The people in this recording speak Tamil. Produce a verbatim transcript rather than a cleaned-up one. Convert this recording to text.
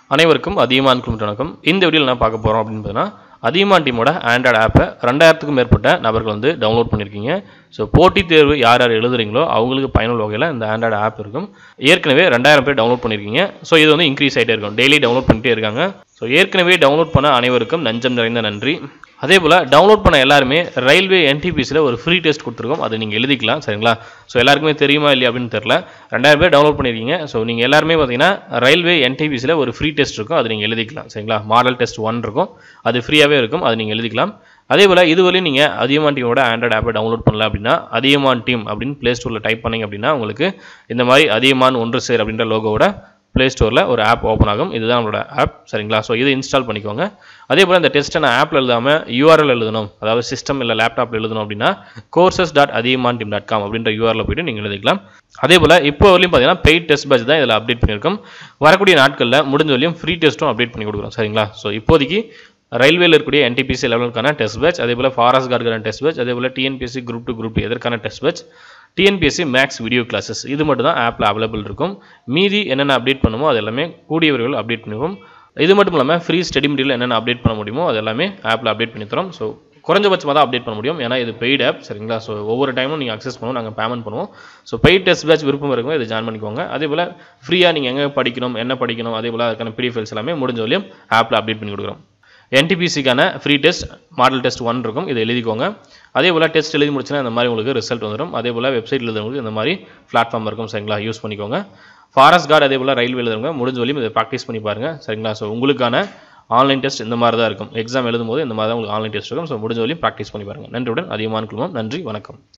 அனைவருக்கும் அதியமான் குழும வணக்கம். இந்த வீடியோவில் நான் பார்க்க போகிறோம் அப்படின்னு பார்த்தீங்கன்னா, அதியமான் டீமோட ஆண்ட்ராய்டு ஆப்பை ரெண்டாயிரத்துக்கும் மேற்பட்ட நபர்கள் வந்து டவுன்லோட் பண்ணியிருக்கீங்க. ஸோ போட்டித் தேர்வு யார் யார் எழுதுறீங்களோ அவங்களுக்கு பயனுள்ள வகையில் இந்த ஆண்ட்ராய்டு ஆப் இருக்கும். ஏற்கனவே ரெண்டாயிரம் பேர் டவுன்லோட் பண்ணியிருக்கீங்க. ஸோ இது வந்து இன்க்ரீஸ் ஆகிட்டே இருக்கும், டெய்லி டவுன்லோட் பண்ணிட்டே இருக்காங்க. ஸோ ஏற்கனவே டவுன்லோட் பண்ண அனைவருக்கும் நஞ்சம் நிறைந்த நன்றி. அதே போல் டவுன்லோட் பண்ண எல்லாருமே ரயில்வே என்டிபிசியில் ஒரு ஃப்ரீ டெஸ்ட் கொடுத்துருக்கோம், அதை நீங்கள் எழுதிக்கலாம். சரிங்களா? ஸோ எல்லாருக்குமே தெரியுமா இல்லையா அப்படின்னு தெரில, ரெண்டாயிரம் பேர் டவுன்லோட் பண்ணியிருக்கீங்க. ஸோ நீங்கள் எல்லாருமே பார்த்தீங்கன்னா ரயில்வே என்டிபிசியில் ஒரு ஃப்ரீ டெஸ்ட் இருக்கும், அதை நீங்கள் எழுதிக்கலாம். சரிங்களா? மாடல் டெஸ்ட் ஒன் இருக்கும், அது ஃப்ரீயாகவே இருக்கும், அதை நீங்கள் எழுதிக்கலாம். அதே போல் இதுவரையும் நீங்கள் அதியமான் டீமோட ஆண்ட்ராய்டு ஆப்பை டவுன்லோட் பண்ணல அப்படின்னா அதியமான் டீம் அப்படின்னு ப்ளே ஸ்டோரில் டைப் பண்ணிங்க அப்படின்னா உங்களுக்கு இந்த மாதிரி அதியமான் ஒன்று சேர் அப்படின்ற லோகோவோட ப்ளே ஸ்டோரில் ஒரு ஆப் ஓப்பன் ஆகும். இதுதான் நம்மளோட ஆப். சரிங்களா? ஸோ இதை இன்ஸ்டால் பண்ணிக்கோங்க. அதே போல் இந்த டெஸ்ட்டை நான் ஆப்பில் எழுதாமல் யூஆர்எல் எழுதணும், அதாவது சிஸ்டம் இல்லை லேப்டாப்பில் எழுதணும் அப்படின்னா courses dot Athiyaman team dot com அப்படின்ற யூஆர்எல் போய்ட்டு நீங்கள் எழுதிக்கலாம். அதே போல் இப்போ வரையும் பார்த்தீங்கன்னா பெய்ட் டெஸ்ட் பேட்ச் தான் இதில் அப்டேட் பண்ணியிருக்கோம். வரக்கூடிய நாட்களில் முடிஞ்ச வரையும் ஃப்ரீ டெஸ்ட்டும் அப்டேட் பண்ணி கொடுக்குறோம். சரிங்களா? ஸோ இப்போதைக்கு ரயில்வேல இருக்கக்கூடிய என்டிபிசி லெவலுக்கான டெஸ்ட் பேட்ச், அதே போல் ஃபாரஸ்ட் கார்டுக்கான டெஸ்ட் பேட்ச், அதே போல் TNPSC group two group two எதற்கான test batch, TNPSC maths video classes, இது மட்டும் தான் ஆப்பில் அவைலபிள் இருக்கும். மீதி என்னென்ன அப்டேட் பண்ணுமோ அது எல்லாமே கூடிய விரைவில் அப்டேட் பண்ணுவோம். இது மட்டும் இல்லாமல் ஃப்ரீ ஸ்டடி மெட்டீரியல் என்னென்ன அப்டேட் பண்ண முடியுமோ அது எல்லாமே ஆப்பில் அப்டேட் பண்ணி தரோம். ஸோ குறைஞ்சபட்சமாக தான் அப்டேட் பண்ண முடியும், ஏன்னா இது பெய்ட் ஆப். சரிங்களா? ஸோ ஒவ்வொரு டைமும் நீங்கள் அக்சஸ் பண்ணுவோம், நாங்கள் பேமெண்ட் பண்ணுவோம். ஸோ பெய்ட் டெஸ்ட் பேட்ச் விருப்பம் இருக்கும், இதை ஜாயின் பண்ணிக்கோங்க. அதே போல் ஃப்ரீயாக நீங்கள் எங்கே படிக்கணும், என்ன படிக்கணும், அதே போல் அதுக்கான பிடிஎஃப் ஃபைல்ஸ் எல்லாமே முடிஞ்ச வரையும் ஆப்பில் அப்டேட் பண்ணி கொடுக்குறோம். என்டிபிசிக்கான free test model test one இருக்கும், இதை எழுதிக்கோங்க. அதே போல் டெஸ்ட் எழுதி முடிச்சுன்னா இந்த மாதிரி உங்களுக்கு ரிசல்ட் வந்துடும். அதே போல் வெப்சைட் எழுதுறவங்களுக்கு இந்த மாதிரி பிளாட்ஃபார்ம் இருக்கும். சரிங்களா? யூஸ் பண்ணிக்கோங்க. ஃபாரஸ்ட் கார்டு அதே போல் ரயில்வே எழுதுறவங்க முடிஞ்ச வரையும் இதை ப்ராக்டிஸ் பண்ணி பாருங்கள். சரிங்களா? ஸோ உங்களுக்கான ஆன்லைன் டெஸ்ட் இந்த மாதிரி தான் இருக்கும். எக்ஸாம் எழுதும்போது இந்த மாதிரி தான் உங்களுக்கு ஆன்லைன் டெஸ்ட் இருக்கும். ஸோ முடிஞ்ச வரையும் ப்ராக்டிஸ் பண்ணி பாருங்கள். நன்றியுடன் அதியமான் குழுமம். நன்றி, வணக்கம்.